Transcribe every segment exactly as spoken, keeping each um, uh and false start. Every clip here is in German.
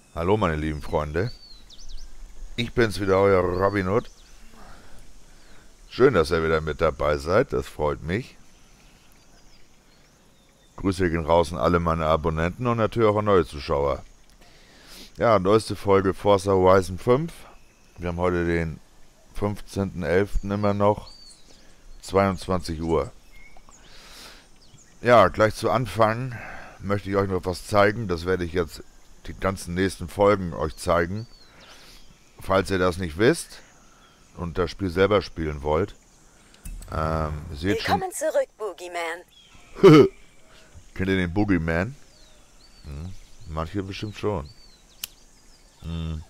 Hallo meine lieben Freunde, ich bin's wieder, euer Robin Hood. Schön, dass ihr wieder mit dabei seid, das freut mich. Grüße gehen raus an alle meine Abonnenten und natürlich auch an neue Zuschauer. Ja, neueste Folge Forza Horizon fünf. Wir haben heute den fünfzehnten elften immer noch, zweiundzwanzig Uhr. Ja, gleich zu Anfang möchte ich euch noch was zeigen. Das werde ich jetzt die ganzen nächsten Folgen euch zeigen. Falls ihr das nicht wisst und das Spiel selber spielen wollt. Ähm, ihr seht schon. Willkommen zurück, Boogeyman. Kennt ihr den Boogeyman? Hm, manche bestimmt schon. Hm.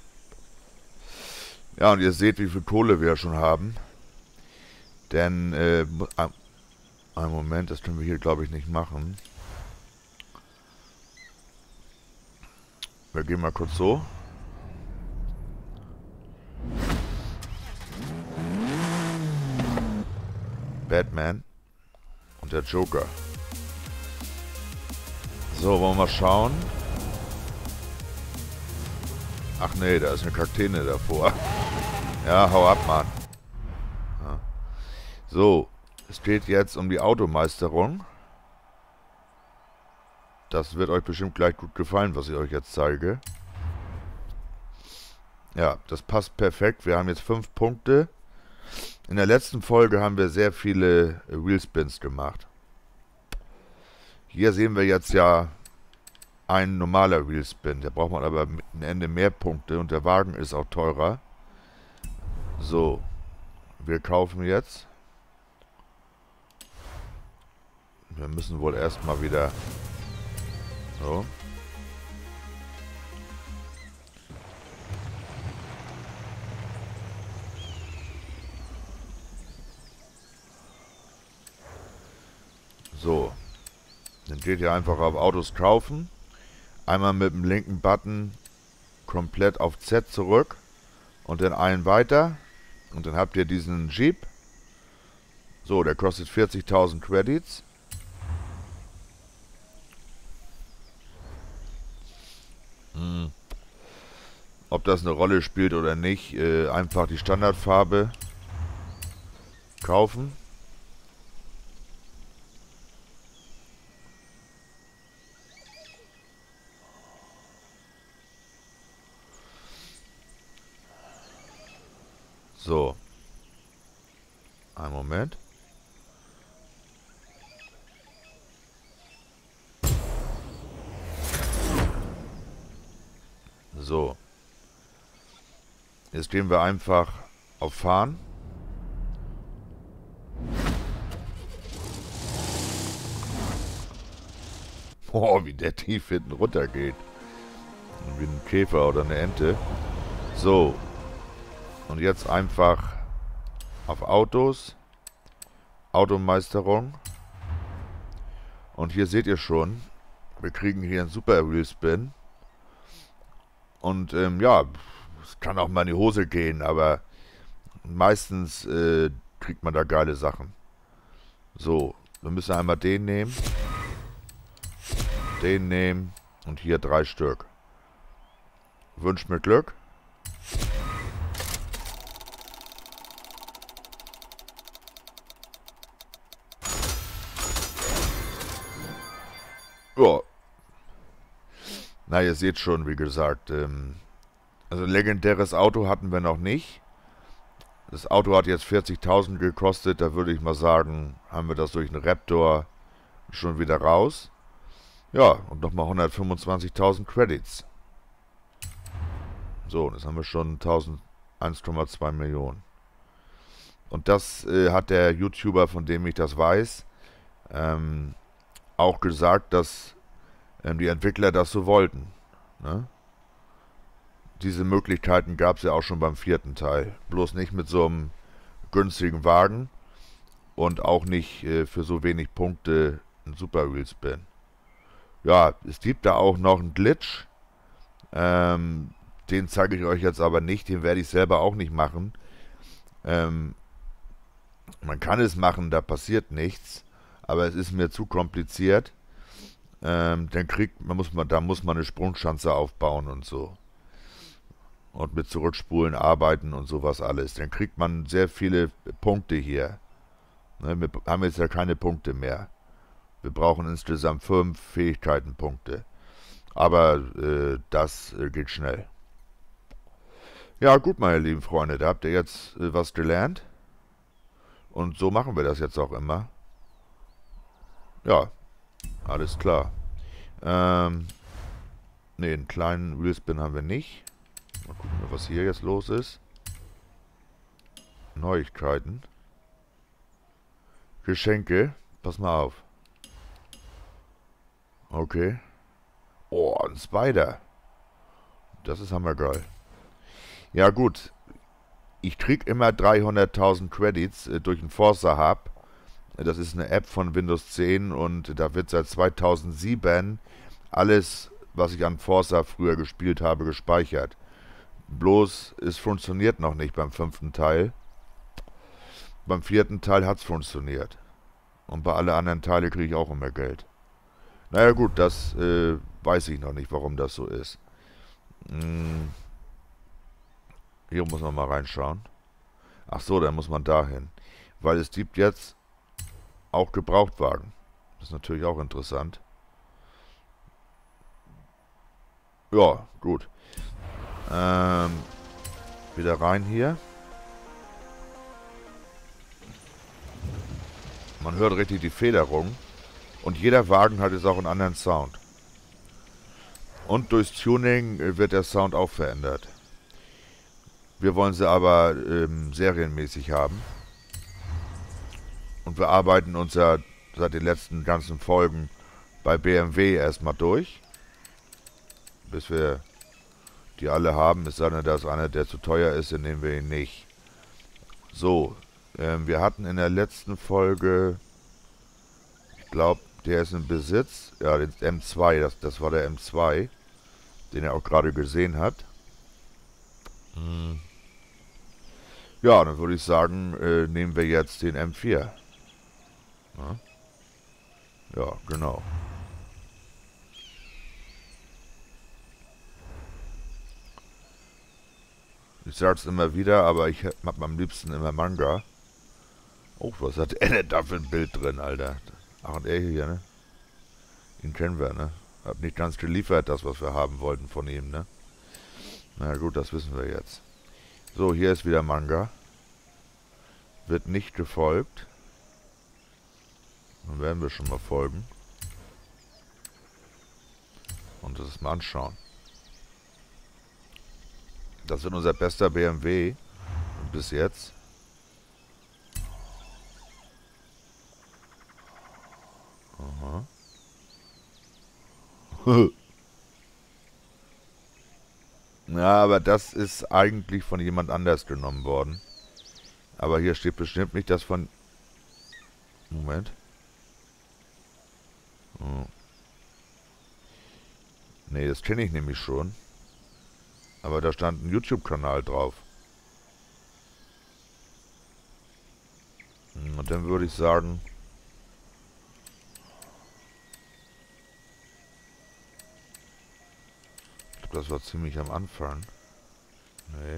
Ja, und ihr seht, wie viel Kohle wir schon haben. Denn, äh, einen Moment, das können wir hier, glaube ich, nicht machen. Wir gehen mal kurz so. Batman und der Joker. So, wollen wir mal schauen. Ach nee, da ist eine Kakteen davor. Ja, hau ab, Mann. Ja. So, es geht jetzt um die Automeisterung. Das wird euch bestimmt gleich gut gefallen, was ich euch jetzt zeige. Ja, das passt perfekt. Wir haben jetzt fünf Punkte. In der letzten Folge haben wir sehr viele Wheelspins gemacht. Hier sehen wir jetzt ja ein normaler Wheelspin. Da braucht man aber am Ende mehr Punkte und der Wagen ist auch teurer. So, wir kaufen jetzt. Wir müssen wohl erstmal wieder... So. So. Dann geht ihr einfach auf Autos kaufen. Einmal mit dem linken Button komplett auf Z zurück. Und dann einen weiter. Und dann habt ihr diesen Jeep. So, der kostet vierzigtausend Credits. Hm. Ob das eine Rolle spielt oder nicht, äh, einfach die Standardfarbe kaufen. So. Einen Moment. So. Jetzt gehen wir einfach auf Fahren. Boah, wie der tief hinten runter geht. Wie ein Käfer oder eine Ente. So. Und jetzt einfach auf Autos. Automeisterung. Und hier seht ihr schon, wir kriegen hier einen Super Wheelspin. Und ähm, ja, es kann auch mal in die Hose gehen, aber meistens äh, kriegt man da geile Sachen. So, wir müssen einmal den nehmen. Den nehmen. Und hier drei Stück. Wünscht mir Glück. Ja. Na, ihr seht schon, wie gesagt, ähm, also ein legendäres Auto hatten wir noch nicht. Das Auto hat jetzt vierzigtausend gekostet, da würde ich mal sagen, haben wir das durch einen Raptor schon wieder raus. Ja, und nochmal hundertfünfundzwanzigtausend Credits. So, das haben wir schon eins Komma zwei Millionen. Und das äh, hat der YouTuber, von dem ich das weiß, ähm, auch gesagt, dass ähm, die Entwickler das so wollten. Ne? Diese Möglichkeiten gab es ja auch schon beim vierten Teil. Bloß nicht mit so einem günstigen Wagen und auch nicht äh, für so wenig Punkte ein Super Wheelspin. Ja, es gibt da auch noch einen Glitch. Ähm, den zeige ich euch jetzt aber nicht. Den werde ich selber auch nicht machen. Ähm, man kann es machen, da passiert nichts. Aber es ist mir zu kompliziert. Ähm, dann kriegt man, muss man, da muss man eine Sprungschanze aufbauen und so. Und mit Zurückspulen arbeiten und sowas alles. Dann kriegt man sehr viele Punkte hier. Ne, wir haben jetzt ja keine Punkte mehr. Wir brauchen insgesamt fünf Fähigkeitenpunkte. Aber äh, das äh, geht schnell. Ja, gut, meine lieben Freunde, da habt ihr jetzt äh, was gelernt. Und so machen wir das jetzt auch immer. Ja, alles klar. Ähm, ne, einen kleinen Wheelspin haben wir nicht. Mal gucken, was hier jetzt los ist. Neuigkeiten. Geschenke. Pass mal auf. Okay. Oh, ein Spider. Das ist hammergeil. Ja gut. Ich krieg immer dreihunderttausend Credits äh, durch einen Forza Hub. Das ist eine App von Windows zehn und da wird seit zweitausendsieben alles, was ich an Forza früher gespielt habe, gespeichert. Bloß, es funktioniert noch nicht beim fünften Teil. Beim vierten Teil hat es funktioniert. Und bei allen anderen Teilen kriege ich auch immer Geld. Naja gut, das äh, weiß ich noch nicht, warum das so ist. Hm. Hier muss man mal reinschauen. Ach so, dann muss man dahin. Weil es gibt jetzt auch Gebrauchtwagen. Das ist natürlich auch interessant. Ja, gut. Ähm, wieder rein hier. Man hört richtig die Federung. Und jeder Wagen hat jetzt auch einen anderen Sound. Und durchs Tuning wird der Sound auch verändert. Wir wollen sie aber ähm, serienmäßig haben. Und wir arbeiten uns ja seit den letzten ganzen Folgen bei B M W erstmal durch. Bis wir die alle haben. Es sei denn, da ist einer, der zu teuer ist, dann nehmen wir ihn nicht. So, ähm, wir hatten in der letzten Folge, ich glaube, der ist in Besitz. Ja, den M zwei, das, das war der M zwei, den er auch gerade gesehen hat. Hm. Ja, dann würde ich sagen, äh, nehmen wir jetzt den M vier. Ja, ja, genau. Ich sag's immer wieder, aber ich hab am liebsten immer Manga. Oh, was hat er denn da für ein Bild drin, Alter? Ach, und er hier, ne? Den kennen wir, ne? Hat nicht ganz geliefert, das, was wir haben wollten von ihm, ne? Na gut, das wissen wir jetzt. So, hier ist wieder Manga. Wird nicht gefolgt. Dann werden wir schon mal folgen. Und das mal anschauen. Das wird unser bester B M W. Bis jetzt. Aha. Ja, aber das ist eigentlich von jemand anders genommen worden. Aber hier steht bestimmt nicht das von... Moment. Oh. Nee, das kenne ich nämlich schon. Aber da stand ein YouTube-Kanal drauf. Und dann würde ich sagen... Ich glaube, das war ziemlich am Anfang. Nee.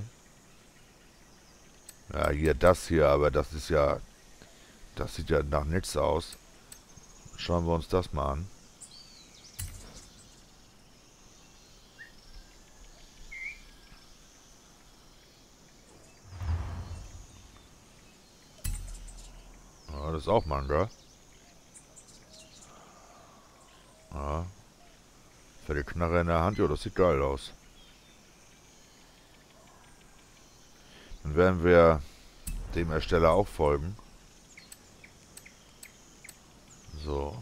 Ja, hier das hier, aber das ist ja... Das sieht ja nach nichts aus. Schauen wir uns das mal an. Ja, das ist auch Manga. Ja. Für die Knarre in der Hand, ja, das sieht geil aus. Dann werden wir dem Ersteller auch folgen. So.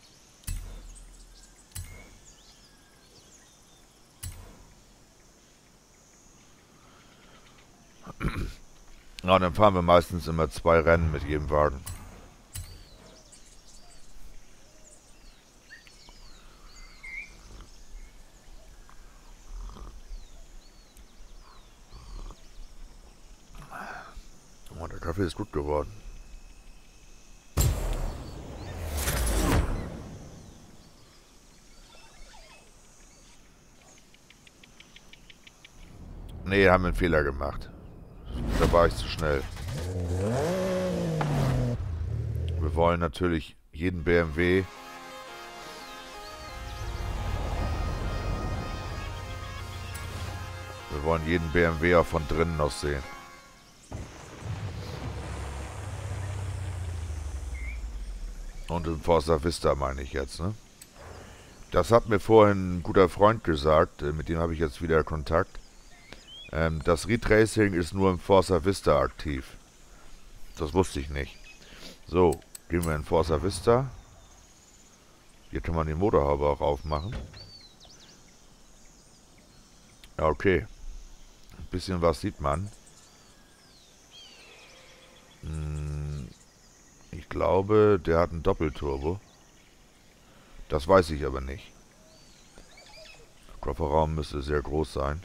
Na, dann fahren wir meistens immer zwei Rennen mit jedem Wagen. Oh, der Kaffee ist gut geworden. Nee, haben einen Fehler gemacht. Da war ich zu schnell. Wir wollen natürlich jeden B M W Wir wollen jeden B M W auch von drinnen aus sehen. Und in Forza Vista meine ich jetzt, ne? Das hat mir vorhin ein guter Freund gesagt, mit dem habe ich jetzt wieder Kontakt. Ähm, das Raytracing ist nur im Forza Vista aktiv. Das wusste ich nicht. So, gehen wir in Forza Vista. Hier kann man die Motorhaube auch aufmachen. Ja, okay. Ein bisschen was sieht man. Hm, ich glaube, der hat einen Doppelturbo. Das weiß ich aber nicht. Der Kofferraum müsste sehr groß sein.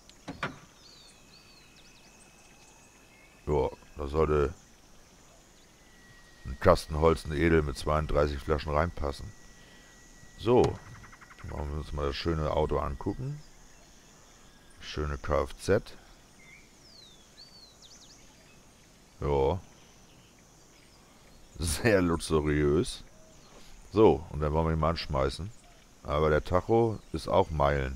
Ja, da sollte ein Kasten Holz, ein Edel mit zweiunddreißig Flaschen reinpassen. So, wollen wir uns mal das schöne Auto angucken. Schöne Kfz. Ja. Sehr luxuriös. So, und dann wollen wir ihn mal anschmeißen. Aber der Tacho ist auch Meilen.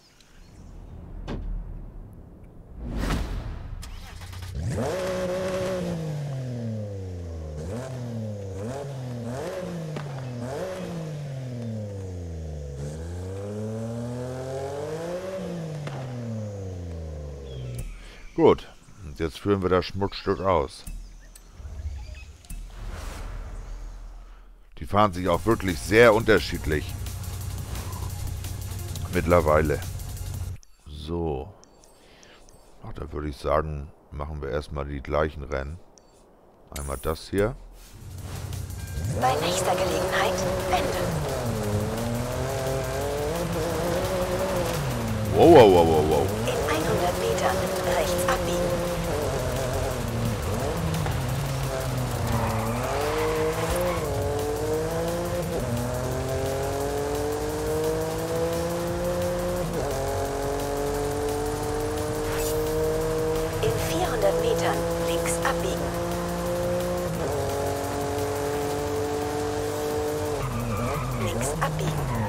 Gut, und jetzt führen wir das Schmuckstück aus. Die fahren sich auch wirklich sehr unterschiedlich. Mittlerweile. So. Ach, da würde ich sagen, machen wir erstmal die gleichen Rennen. Einmal das hier. Bei nächster Gelegenheit wenden. Wow, wow, wow, wow, wow. In hundert Metern rechts abbiegen. In vierhundert Metern links abbiegen. Links abbiegen.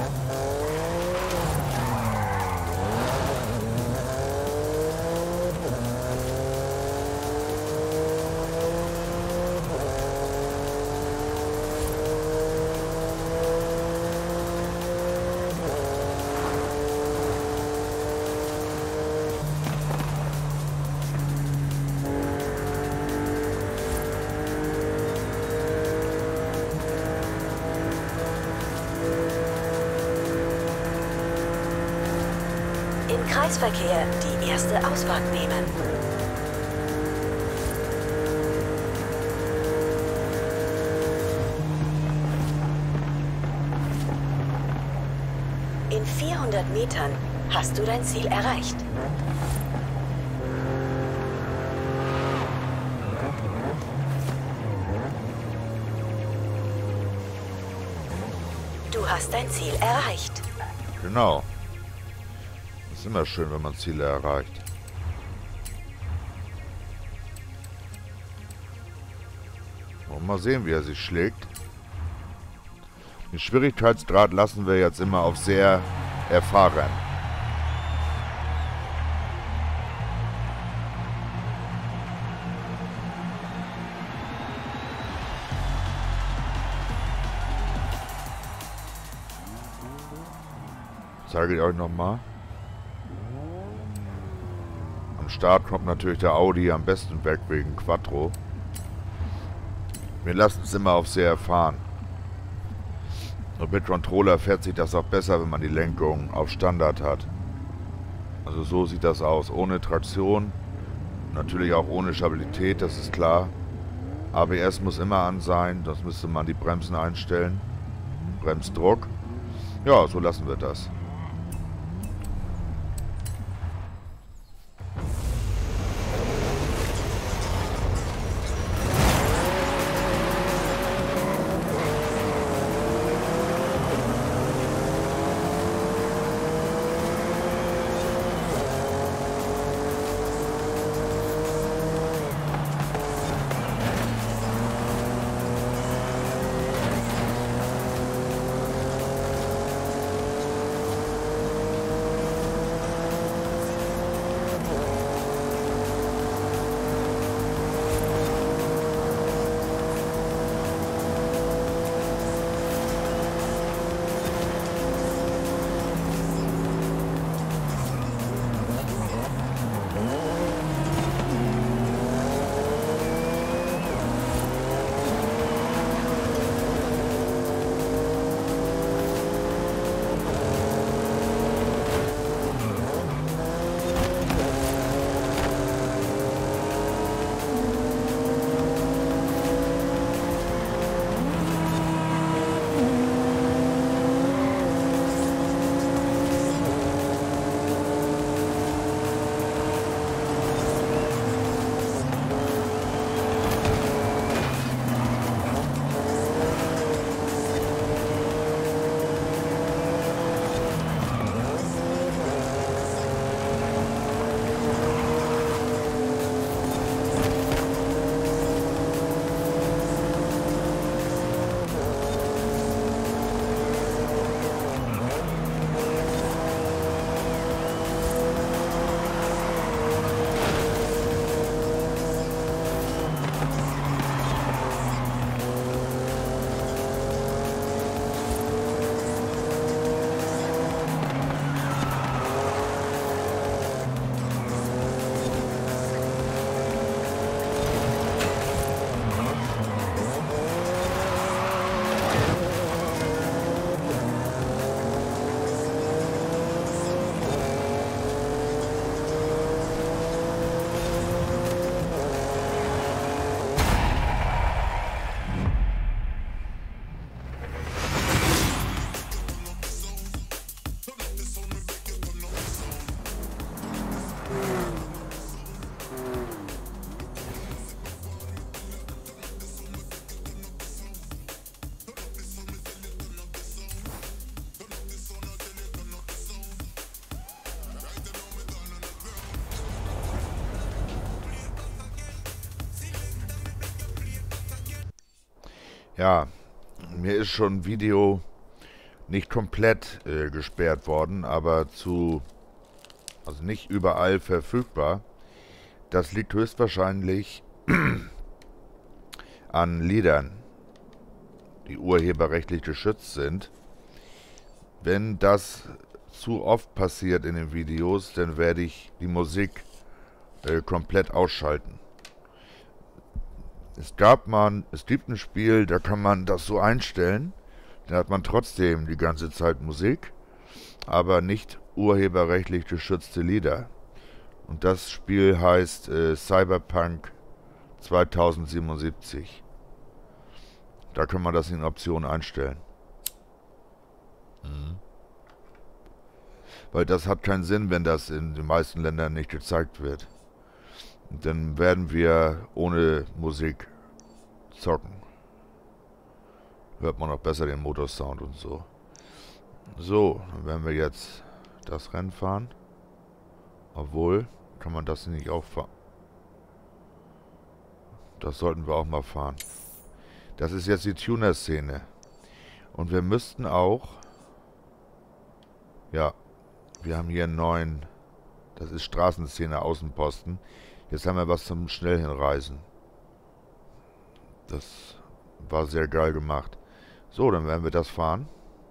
Im Kreisverkehr die erste Ausfahrt nehmen. In vierhundert Metern hast du dein Ziel erreicht. Du hast dein Ziel erreicht. Genau. Ist immer schön, wenn man Ziele erreicht. Und mal sehen, wie er sich schlägt. Den Schwierigkeitsgrad lassen wir jetzt immer auf sehr erfahren. Zeige ich euch nochmal. Am Start kommt natürlich der Audi am besten weg wegen Quattro. Wir lassen es immer auf sehr erfahren. Und mit Controller fährt sich das auch besser, wenn man die Lenkung auf Standard hat. Also so sieht das aus. Ohne Traktion. Natürlich auch ohne Stabilität, das ist klar. A B S muss immer an sein, sonst müsste man die Bremsen einstellen. Bremsdruck. Ja, so lassen wir das. Ja, mir ist schon ein Video nicht komplett äh, gesperrt worden, aber zu, also nicht überall verfügbar. Das liegt höchstwahrscheinlich an Liedern, die urheberrechtlich geschützt sind. Wenn das zu oft passiert in den Videos, dann werde ich die Musik äh, komplett ausschalten. Es gab man, es gibt ein Spiel, da kann man das so einstellen, dann hat man trotzdem die ganze Zeit Musik, aber nicht urheberrechtlich geschützte Lieder. Und das Spiel heißt äh, Cyberpunk zweitausendsiebenundsiebzig. Da kann man das in Optionen einstellen. Mhm. Weil das hat keinen Sinn, wenn das in den meisten Ländern nicht gezeigt wird. Und dann werden wir ohne Musik zocken. Hört man noch besser den Motorsound und so. So, dann werden wir jetzt das Rennen fahren. Obwohl, kann man das nicht auch fahren? Das sollten wir auch mal fahren. Das ist jetzt die Tuner-Szene. Und wir müssten auch... Ja, wir haben hier einen neuen... Das ist Straßenszene, Außenposten. Jetzt haben wir was zum schnell hinreisen. Das war sehr geil gemacht. So, dann werden wir das fahren.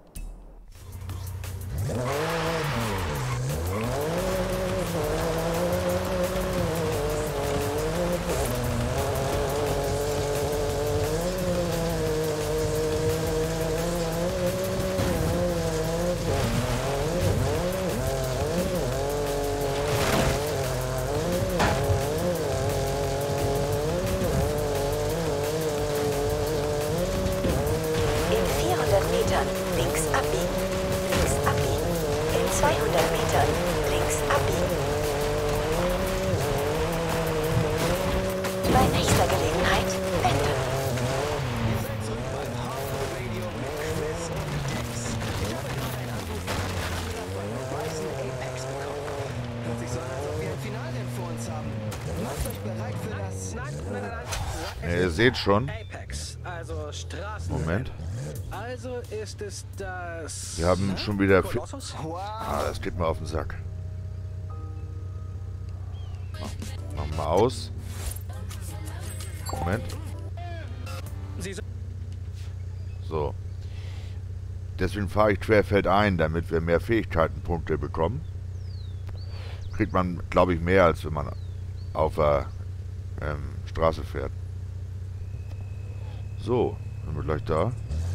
Links abbiegen. Links abbiegen. In zweihundert Metern links abbiegen. Bei nächster Gelegenheit wenden. Ihr seid zurück beim Hardcore Radio Quiz Dex. Ich habe gerade einen Anruf von einem Händler von Horizon Apex bekommen. Hört sich so an, als ob wir ein Finalrennen vor uns haben. Macht euch bereit für das... Nein, nein, nein, nein. Ja, ihr seht schon. Apex, also Straßen. Moment. Also ist es das... Wir haben schon wieder... Kolossus? Wow. Ah, das geht mir auf den Sack. Mach, mach mal aus. Moment. Sie So. Deswegen fahre ich querfeldein, damit wir mehr Fähigkeitenpunkte bekommen. Kriegt man, glaube ich, mehr, als wenn man auf der ähm, Straße fährt. So, sind wir gleich da.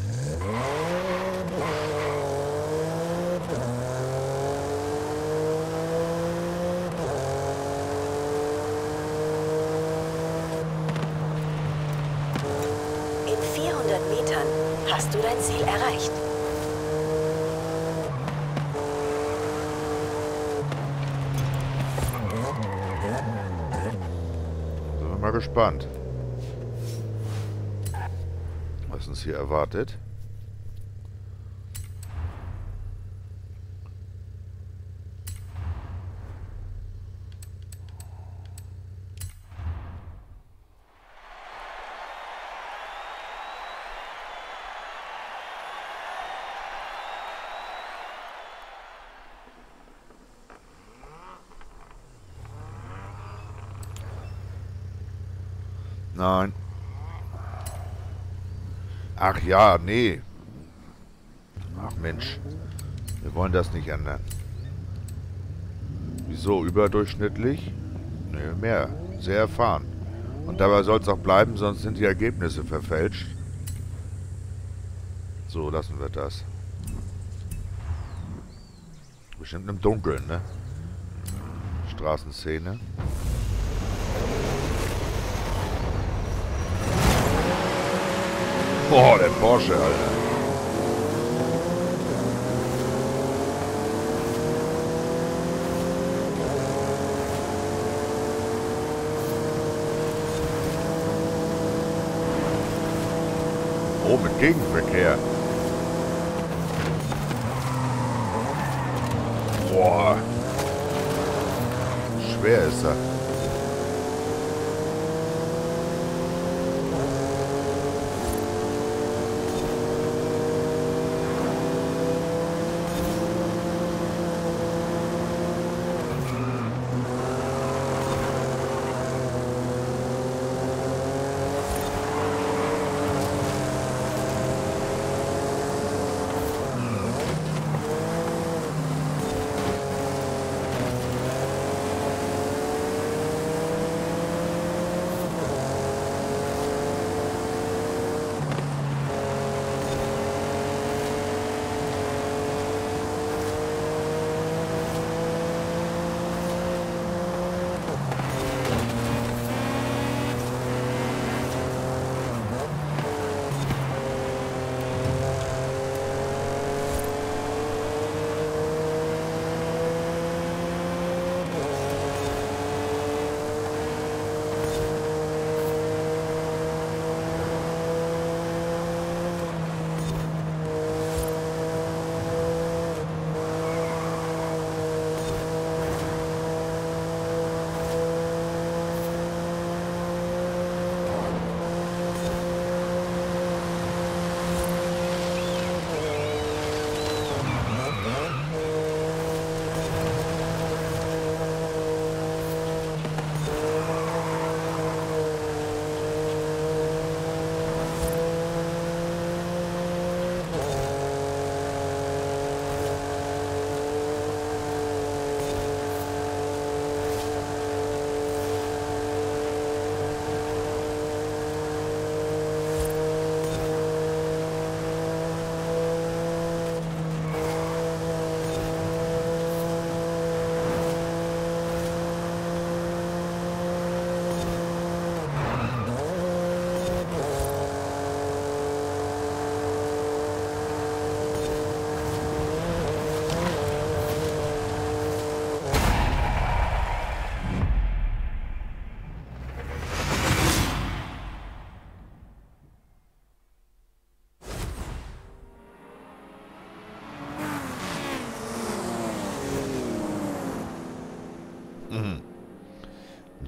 In vierhundert Metern hast du dein Ziel erreicht. Sind wir mal gespannt, was uns hier erwartet. Nein. Ach ja, nee. Ach Mensch. Wir wollen das nicht ändern. Wieso? Überdurchschnittlich? Nee, mehr. Sehr erfahren. Und dabei soll es auch bleiben, sonst sind die Ergebnisse verfälscht. So, lassen wir das. Bestimmt im Dunkeln, ne? Straßenszene. Boah, der Porsche, Alter. Oh, mit Gegenverkehr. Boah. Schwer ist er.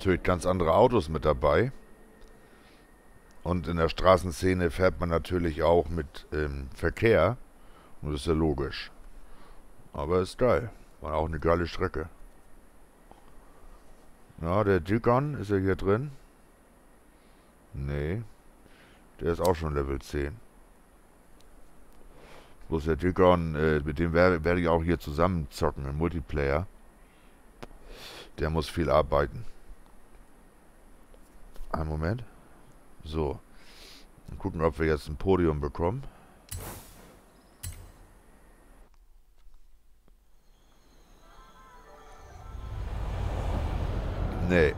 natürlich ganz andere Autos mit dabei. Und in der Straßenszene fährt man natürlich auch mit ähm, Verkehr. Und das ist ja logisch. Aber ist geil. War auch eine geile Strecke. Ja, der Gigan, ist er hier drin? Nee. Der ist auch schon Level zehn. Bloß der Gigan, äh, mit dem werde werd ich auch hier zusammen zocken im Multiplayer. Der muss viel arbeiten. Einen Moment. So. Dann gucken, ob wir jetzt ein Podium bekommen. Nee.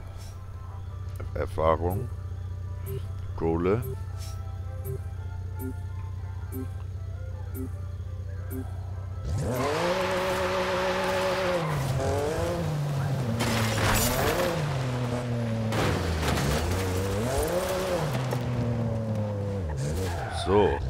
Erfahrung. Kohle. So.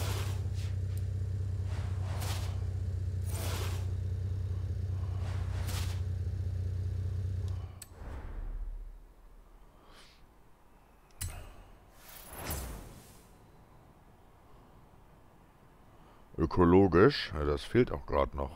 Ökologisch, ja, das fehlt auch gerade noch.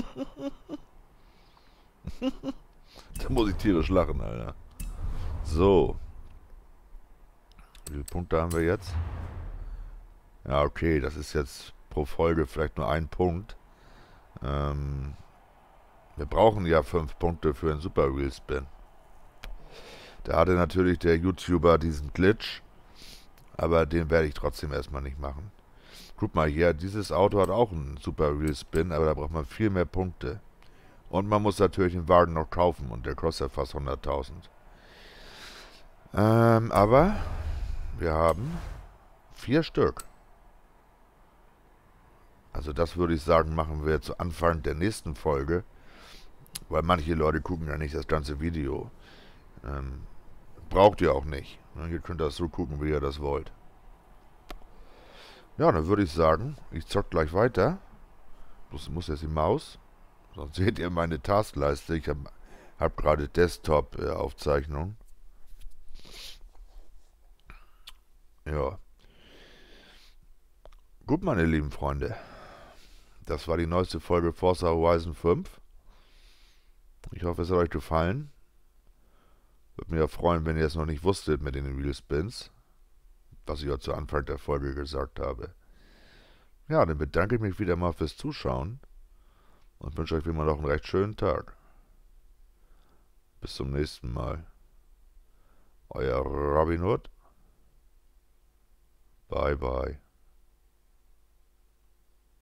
Da muss ich tierisch lachen, Alter. So. Wie viele Punkte haben wir jetzt? Ja, okay, das ist jetzt pro Folge vielleicht nur ein Punkt. Ähm, wir brauchen ja fünf Punkte für einen Super Wheel Spin. Da hatte natürlich der YouTuber diesen Glitch, aber den werde ich trotzdem erstmal nicht machen. Guck mal hier, dieses Auto hat auch einen Super Wheel Spin, aber da braucht man viel mehr Punkte. Und man muss natürlich den Wagen noch kaufen und der kostet ja fast hunderttausend. Ähm, aber wir haben vier Stück. Also das würde ich sagen, machen wir zu Anfang der nächsten Folge, weil manche Leute gucken ja nicht das ganze Video. Ähm, braucht ihr auch nicht. Ihr könnt das so gucken, wie ihr das wollt. Ja, dann würde ich sagen, ich zock gleich weiter. Bloß muss jetzt die Maus. Sonst seht ihr meine Taskleiste. Ich habe hab gerade Desktop-Aufzeichnung. Ja. Gut, meine lieben Freunde. Das war die neueste Folge Forza Horizon fünf. Ich hoffe, es hat euch gefallen. Würde mich ja freuen, wenn ihr es noch nicht wusstet mit den Wheel Spins. Was ich ja zu Anfang der Folge gesagt habe. Ja, dann bedanke ich mich wieder mal fürs Zuschauen und wünsche euch wie immer noch einen recht schönen Tag. Bis zum nächsten Mal. Euer Robin Hood. Bye bye.